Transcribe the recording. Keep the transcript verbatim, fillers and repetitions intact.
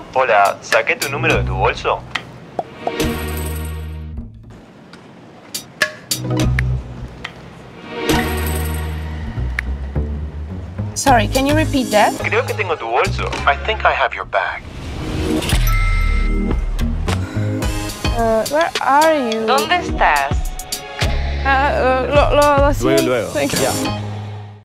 Hola, ¿saqué tu número de tu bolso? Sorry, can you repeat that? Creo que tengo tu bolso. I think I have your bag. Uh, where are you? ¿Dónde estás? Uh, uh, lo, lo, lo Luego, luego. Thank you. Yeah.